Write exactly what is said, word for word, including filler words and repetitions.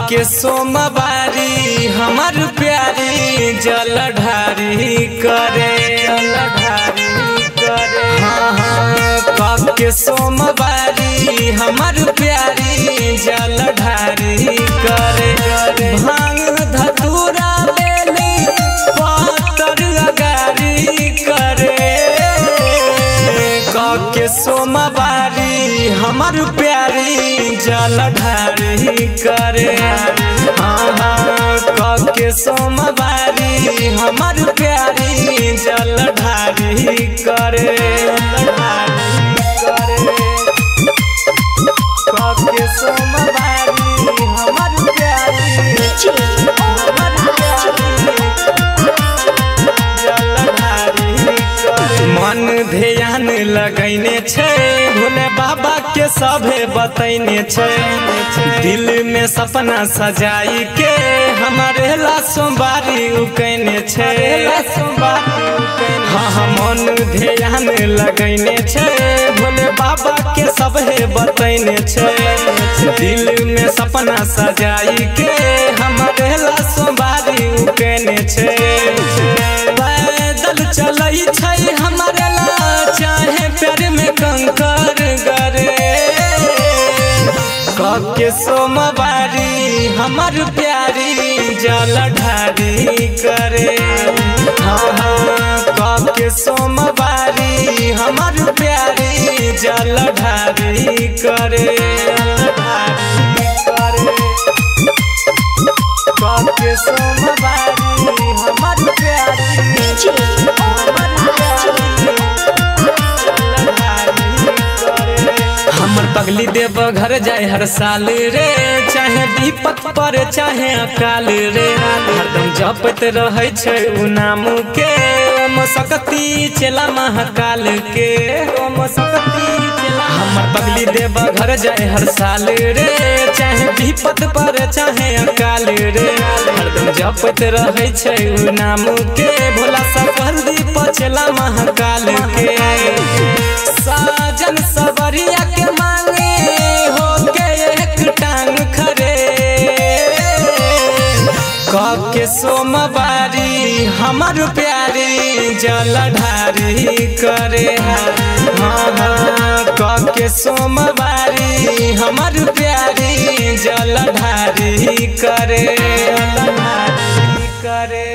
के सोमवारी हमर प्यारी जलधारी करे जलधारी करे हाँ हाँ के सोमवारी हमर प्यारी जलधारी करे भांग धतूरा बेली पातर अगारी करे के सोमवारी हमर प्यारी जलधारी करे हाँ हाँ के सोमवारी हमर प्यारी जलधारी करे के सोमवारी हमर प्यारी मन ध्यान लगैने छे भोले बाबा के सभे बतैने छे दिल में सपना सजाई के हमारे ला सोमवारी उकैने छे हाँ हाँ मन ध्यान लगैने छे भोले बाबा के सभे बतैने छे दिल में सपना सजाई के हमारे ला सोमवारी उकैने छे पैदल चलै छै हमारे ला चाहे प्यार में कंकर गरे के सोमवारी हमर प्यारी जलधारी करे हाँ हाँ के सोमवारी हमर प्यारी जलधारी करे के सोमवारी हमर प्यारी हमर पगली देव घर जाए हर साल रे चाहे विपत पर चाहे अकाल रे हरदम जपत रहे छै उ नाम के ओम शक्ति चला महाकाल के ओम शक्ति चला हमर पगली देव घर जाए हर साल रे चाहे विपत पर चाहे अकाल रे हरदम जपत रहे छै उ नाम के भोला सफल दीप चला महाकाल के साजन सबरिया के मांगे हो के एक टांग खरे के सोमवारी हमर प्यारी जलधारी करे हाँ हाँ के सोमवारी हमर प्यारी जलधारी करे जलधारी करे।